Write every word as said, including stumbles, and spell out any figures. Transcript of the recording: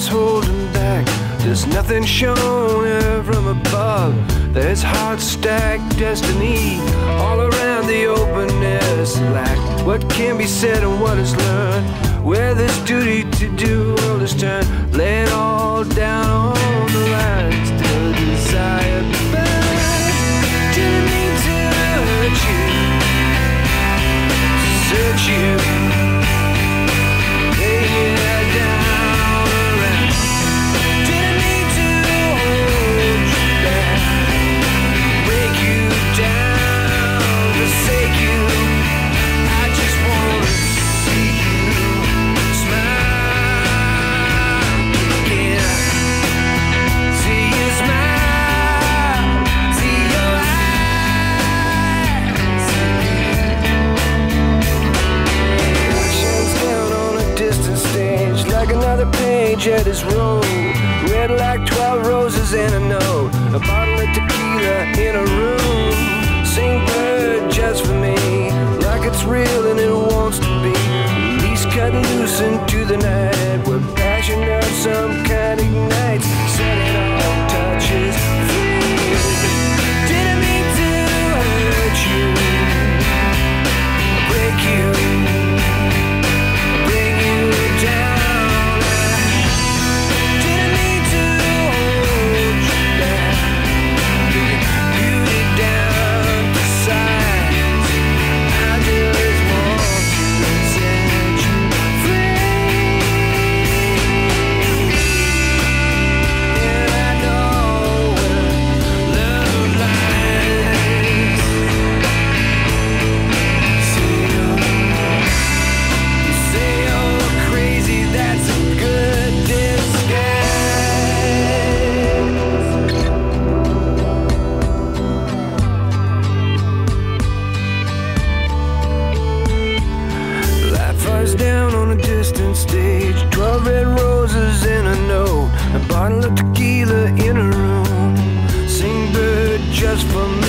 is holding back. There's nothing shown here from above. There's hearts stacked destiny all around the openness lack. What can be said and what is learned, where there's duty to do, world is turned. Lay it all down on the line. Still desire to burn. Didn't mean to hurt you, to search you. At his road, red like twelve roses in a note, a bottle of tequila in a room. Sing bird just for me, like it's real and it wants to be. Release cut loose into the night, where passion of some kind ignites, setting all touches free. Didn't mean to hurt you, break you, bring you down. Down on a distant stage, twelve red roses in a note, a bottle of tequila in a room. Sing bird just for me.